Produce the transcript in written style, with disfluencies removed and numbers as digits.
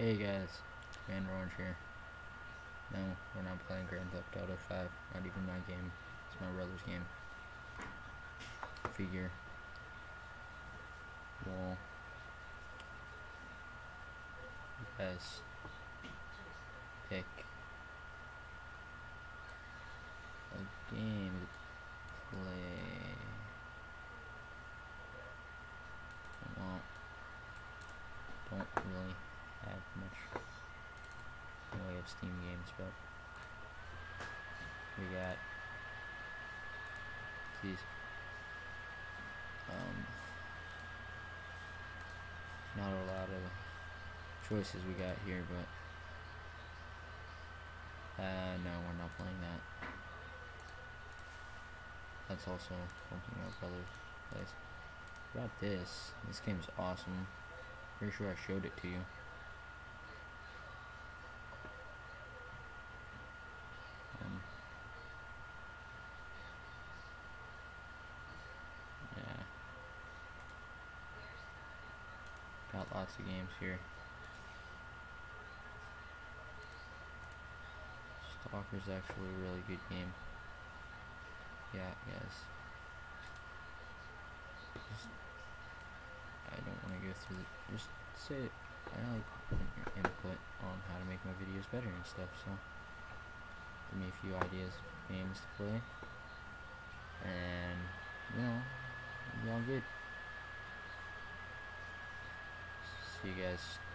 Hey guys, Grand Orange here. No, we're not playing Grand Theft Auto 5, not even my game. It's my brother's game. Figure. Wall. You guys pick a game to play. Well, don't really have much in the way of Steam games, but we got these not a lot of choices we got here, but no, we're not playing that. That's also something our brother plays. What about this? This game's awesome. Pretty sure I showed it to you. Yeah. Got lots of games here. Stalker's actually a really good game. Yeah, guys. I don't want to go through the... Just say it. I like your input on how to make my videos better and stuff, so... Give me a few ideas of games to play. And, you know, be all good. See you guys